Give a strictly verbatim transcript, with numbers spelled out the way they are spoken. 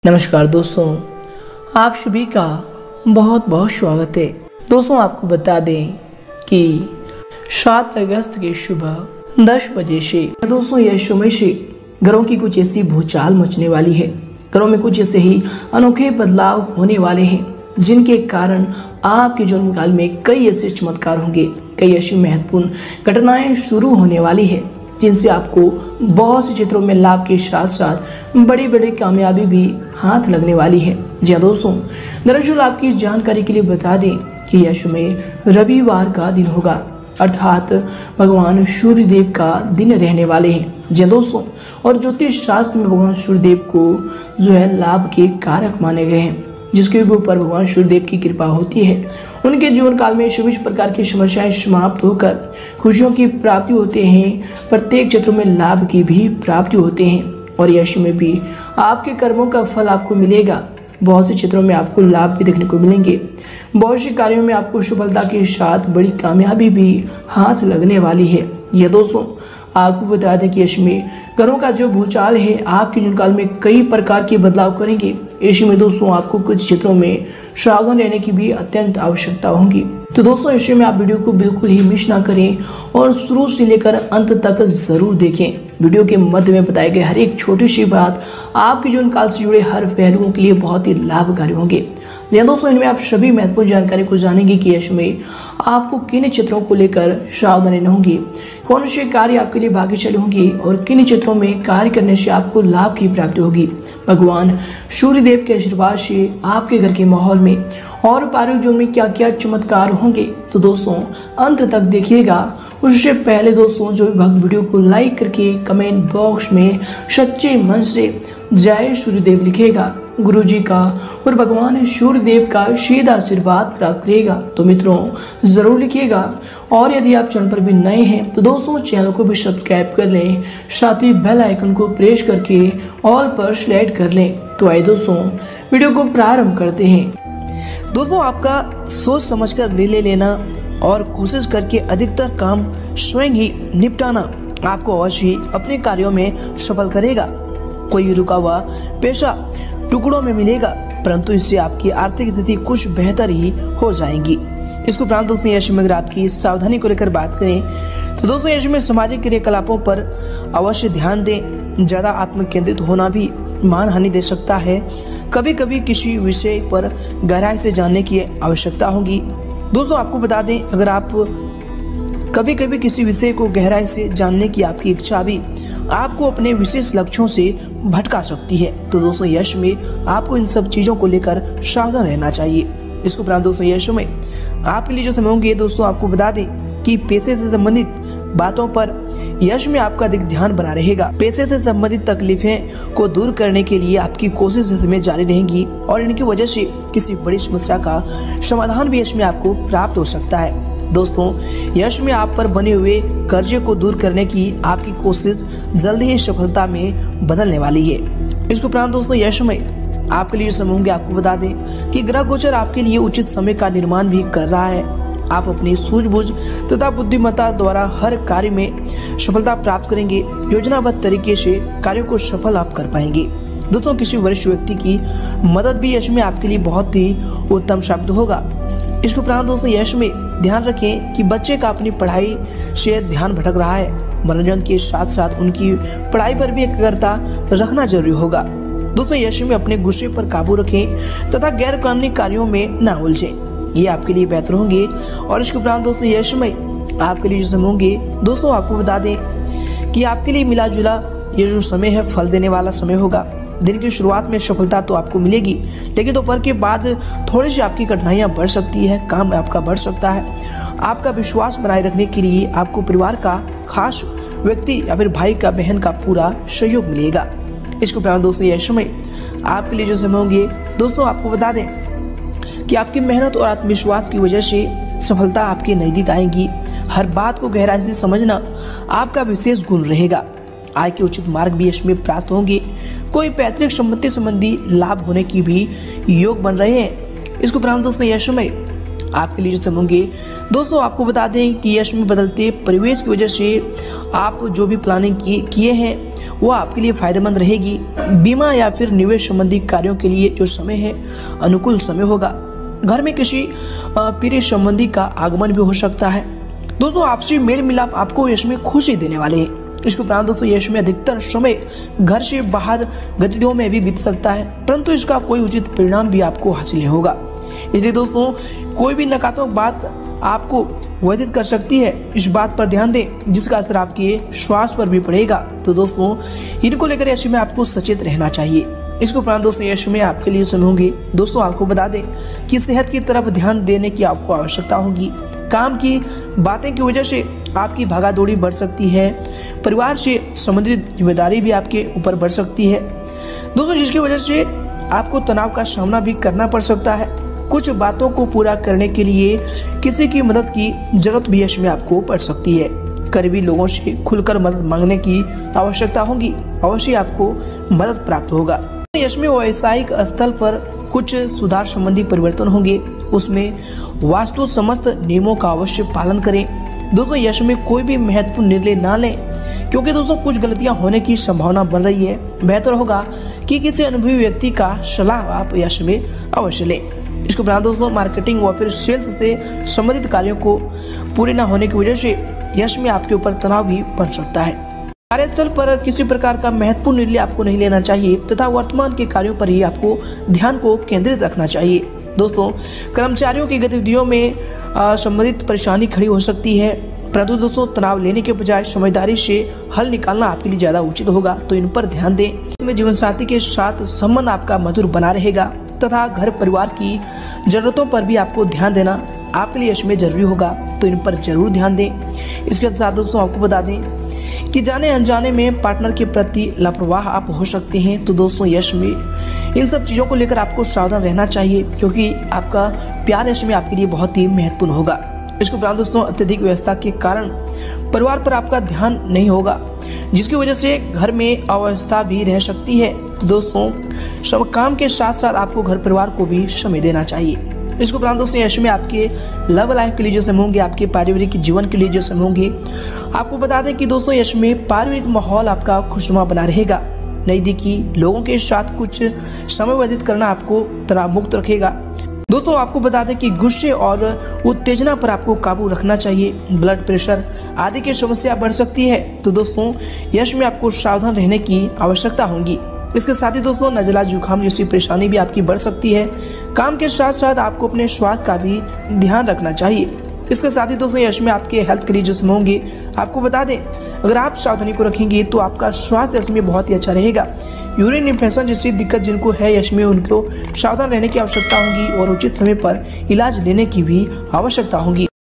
नमस्कार दोस्तों, आप सभी का बहुत बहुत स्वागत है। दोस्तों आपको बता दें कि सात अगस्त की सुबह दस बजे से दोस्तों यह समय से घरों की कुछ ऐसी भूचाल मचने वाली है। घरों में कुछ ऐसे ही अनोखे बदलाव होने वाले हैं जिनके कारण आपके जीवन काल में कई ऐसे चमत्कार होंगे, कई ऐसी महत्वपूर्ण घटनाएं शुरू होने वाली है जिनसे आपको बहुत से क्षेत्रों में लाभ के साथ साथ बड़ी बड़ी कामयाबी भी हाथ लगने वाली है। जी हाँ दोस्तों, दरअसल आपकी जानकारी के लिए बता दें कि यह समय रविवार का दिन होगा, अर्थात भगवान सूर्य देव का दिन रहने वाले हैं। जी हाँ दोस्तों, और ज्योतिष शास्त्र में भगवान सूर्य देव को जो है लाभ के कारक माने गए हैं, जिसके ऊपर भगवान सूर्यदेव की कृपा होती है। उनके जीवन काल में सभी प्रकार की समस्याएं समाप्त होकर खुशियों की प्राप्ति होते हैं, प्रत्येक क्षेत्र में लाभ की भी प्राप्ति होते हैं और यश में भी आपके कर्मों का फल आपको मिलेगा। बहुत से क्षेत्रों में आपको लाभ भी देखने को मिलेंगे, बहुत से कार्यों में आपको सफलता के साथ बड़ी कामयाबी भी हाथ लगने वाली है। यह दोस्तों आपको बता दें कि इसमें घरों का जो भूचाल है आपके जीवन काल में कई प्रकार के बदलाव करेंगे। ऐसे में दोस्तों आपको कुछ क्षेत्रों में सावधान रहने की भी अत्यंत आवश्यकता होगी। तो दोस्तों ऐसे में आप वीडियो को बिल्कुल ही मिस ना करें और शुरू से लेकर अंत तक जरूर देखें। वीडियो के मध्य में बताए गए हर एक छोटी सी बात आपके जीवन काल से जुड़े हर पहलुओं के लिए बहुत ही लाभकारी होंगे। जी दोस्तों, इनमें आप सभी महत्वपूर्ण जानकारी को जानेंगे कि इसमें आपको किन क्षेत्रों को लेकर सावधान रहना होगी, कौन से कार्य आपके लिए भाग्यशाली होंगे और किन क्षेत्रों में कार्य करने से आपको लाभ की प्राप्ति होगी। भगवान सूर्य देव के आशीर्वाद से आपके घर के माहौल में और पारिवारिक जीवन में क्या क्या चमत्कार होंगे, तो दोस्तों अंत तक देखिएगा। उससे पहले दोस्तों जो भी भक्त वीडियो को लाइक करके कमेंट बॉक्स में सच्चे मन से जय सूर्यदेव लिखेगा, गुरु जी का और भगवान सूर्यदेव का सीधा आशीर्वाद प्राप्त करेगा। तो मित्रों जरूर लिखिएगा और यदि आप चैनल पर भी नए हैं तो दोस्तों चैनल को भी सब्सक्राइब कर लें, साथ ही बेल आइकन को प्रेस करके ऑल पर सिलेक्ट कर लें। तो आइए दोस्तों वीडियो को प्रारंभ करते हैं। दोस्तों आपका सोच समझकर निर्णय लेना और कोशिश करके अधिकतर काम स्वयं ही निपटाना आपको अवश्य ही अपने कार्यों में सफल करेगा। कोई रुका हुआ पैसा टुकड़ों में मिलेगा, परंतु इससे आपकी आर्थिक स्थिति कुछ बेहतर ही हो जाएगी। इसको उपरांत दोस्तों यश में अगर आपकी सावधानी को लेकर बात करें तो दोस्तों यश में सामाजिक क्रियाकलापों पर अवश्य ध्यान दें। ज़्यादा आत्म केंद्रित होना भी मान हानि दे सकता है। कभी कभी किसी विषय पर गहराई से जानने की आवश्यकता होगी। दोस्तों आपको बता दें, अगर आप कभी कभी किसी विषय को गहराई से जानने की आपकी इच्छा भी आपको अपने विशेष लक्ष्यों से भटका सकती है। तो दोस्तों यश में आपको इन सब चीज़ों को लेकर सावधान रहना चाहिए। इसको उपरांत दोस्तों यश में आपके लिए जो समय होंगे दोस्तों आपको बता दें कि पैसे से संबंधित बातों पर यश में आपका अधिक ध्यान बना रहेगा। पैसे से संबंधित तकलीफें को दूर करने के लिए आपकी कोशिश इसमें जारी रहेगी और इनकी वजह से किसी बड़ी समस्या का समाधान भी यश में आपको प्राप्त हो सकता है। दोस्तों यश में आप पर बने हुए कर्जे को दूर करने की आपकी कोशिश जल्द ही सफलता में बदलने वाली है। इसके उपरांत दोस्तों यश में आपके लिए समय होंगे आपको बता दें कि ग्रह गोचर आपके लिए उचित समय का निर्माण भी कर रहा है। आप अपनी सूझबूझ तथा बुद्धिमत्ता द्वारा हर कार्य में सफलता प्राप्त करेंगे। योजनाबद्ध तरीके से कार्यों को सफल आप कर पाएंगे। दोस्तों किसी वरिष्ठ व्यक्ति की मदद भी यश में आपके लिए बहुत ही उत्तम साबित होगा। इसके उपरांत दोस्तों यश में ध्यान रखें कि बच्चे का अपनी पढ़ाई से ध्यान भटक रहा है। मनोरंजन के साथ साथ उनकी पढ़ाई पर भी एकाग्रता रखना जरूरी होगा। दोस्तों यश में अपने गुस्से पर काबू रखें तथा गैर कानूनी कार्यों में न उलझें, ये आपके लिए बेहतर होंगे। और इसके उपरांत दोस्तों यश में आपके लिए जो समय होंगे दोस्तों आपको बता दें कि आपके लिए मिला जुला ये जो समय है फल देने वाला समय होगा। दिन की शुरुआत में सफलता तो आपको मिलेगी, लेकिन दोपहर के बाद थोड़ी सी आपकी कठिनाइयां बढ़ सकती है, काम आपका बढ़ सकता है। आपका विश्वास बनाए रखने के लिए आपको परिवार का खास व्यक्ति या फिर भाई का बहन का पूरा सहयोग मिलेगा। इसके उपरांत दोस्तों यह समय आपके लिए जो समय होंगे दोस्तों आपको बता दें कि आपकी मेहनत और आत्मविश्वास की वजह से सफलता आपके नजदीक आएगी। हर बात को गहराई से समझना आपका विशेष गुण रहेगा। आय के उचित मार्ग भी इसमें प्राप्त होंगे। कोई पैतृक संपत्ति संबंधी लाभ होने की भी योग बन रहे हैं। इसके उपरांत दोस्तों यह समय आपके लिए जो समय होंगे। दोस्तों आपको बता दें कि यश में बदलते परिवेश की वजह से आप जो भी प्लानिंग किए किए हैं वो आपके लिए फायदेमंद रहेगी। बीमा या फिर निवेश संबंधी कार्यों के लिए जो समय है अनुकूल समय होगा। घर में किसी प्रिय संबंधी का आगमन भी हो सकता है। दोस्तों आपसी मेल मिलाप आपको यश में खुशी देने वाले हैं। इसके उपरांत दोस्तों यश में अधिकतर समय घर से बाहर गतिविधियों में भी बीत सकता है, परंतु इसका कोई उचित परिणाम भी आपको हासिल नहीं होगा। इसलिए दोस्तों कोई भी नकारात्मक बात आपको व्यथित कर सकती है, इस बात पर ध्यान दें जिसका असर आपके स्वास्थ्य पर भी पड़ेगा। तो दोस्तों इनको लेकर यश में आपको सचेत रहना चाहिए। इसके उपरांत दोस्तों यश में आपके लिए समय होंगे। दोस्तों आपको बता दें कि सेहत की तरफ ध्यान देने की आपको आवश्यकता होगी। काम की बातें की वजह से आपकी भागादौड़ी बढ़ सकती है। परिवार से संबंधित जिम्मेदारी भी आपके ऊपर बढ़ सकती है दोस्तों, जिसकी वजह से आपको तनाव का सामना भी करना पड़ सकता है। कुछ बातों को पूरा करने के लिए किसी की मदद की जरूरत भी यश में आपको पड़ सकती है। करीबी लोगों से खुलकर मदद मांगने की आवश्यकता होगी, अवश्य आपको मदद प्राप्त होगा। यश में व्यावसायिक स्थल पर कुछ सुधार संबंधी परिवर्तन होंगे, उसमें वास्तु समस्त नियमों का अवश्य पालन करें। दोस्तों यश में कोई भी महत्वपूर्ण निर्णय ना लें, क्योंकि दोस्तों कुछ गलतियां होने की संभावना बन रही है। बेहतर होगा कि किसी अनुभवी व्यक्ति का सलाह आप यश में अवश्य लें। इसके उपरांत दोस्तों मार्केटिंग व फिर सेल्स से संबंधित कार्यों को पूरे न होने की वजह से यश में आपके ऊपर तनाव भी बन सकता है। कार्यस्थल पर किसी प्रकार का महत्वपूर्ण निर्णय आपको नहीं लेना चाहिए तथा वर्तमान के कार्यों पर ही आपको ध्यान को केंद्रित रखना चाहिए। दोस्तों कर्मचारियों की गतिविधियों में संबंधित परेशानी खड़ी हो सकती है, परंतु दोस्तों तनाव लेने के बजाय समझदारी से हल निकालना आपके लिए ज्यादा उचित होगा, तो इन पर ध्यान दें। इसमें जीवन साथी के साथ संबंध आपका मधुर बना रहेगा तथा घर परिवार की जरूरतों पर भी आपको ध्यान देना आपके लिए यश में जरूरी होगा, तो इन पर जरूर ध्यान दें। इसके साथ दोस्तों आपको बता दें कि जाने अनजाने में पार्टनर के प्रति लापरवाह आप हो सकते हैं, तो दोस्तों यश में इन सब चीज़ों को लेकर आपको सावधान रहना चाहिए, क्योंकि आपका प्यार यश में आपके लिए बहुत ही महत्वपूर्ण होगा। इसके उपरांत दोस्तों अत्यधिक व्यवस्था के कारण परिवार पर आपका ध्यान नहीं होगा, जिसकी वजह से घर में अव्यवस्था भी रह सकती है। तो दोस्तों सब काम के साथ साथ आपको घर परिवार को भी समय देना चाहिए। इसके उपरांत दोस्तों यश में आपके लव लाइफ के लिए जो समय होंगे, आपके पारिवारिक जीवन के लिए जो समय होंगे, आपको बता दें कि दोस्तों यश में पारिवारिक माहौल आपका खुशनुमा बना रहेगा। नज़दीकी लोगों के साथ कुछ समय व्यतीत करना आपको तनाव मुक्त रखेगा। दोस्तों आपको बता दें कि गुस्से और उत्तेजना पर आपको काबू रखना चाहिए। ब्लड प्रेशर आदि की समस्या बढ़ सकती है, तो दोस्तों यश में आपको सावधान रहने की आवश्यकता होगी। इसके साथ ही दोस्तों नज़ला जुकाम जैसी परेशानी भी आपकी बढ़ सकती है। काम के साथ साथ आपको अपने स्वास्थ्य का भी ध्यान रखना चाहिए। इसके साथ ही दोस्तों यश में आपके हेल्थ के लिए जो समय होंगे, आपको बता दें अगर आप सावधानी को रखेंगे तो आपका स्वास्थ्य यश में बहुत ही अच्छा रहेगा। यूरिन इन्फेक्शन जैसी दिक्कत जिनको है यश में, उनको सावधान रहने की आवश्यकता होगी और उचित समय पर इलाज लेने की भी आवश्यकता होगी।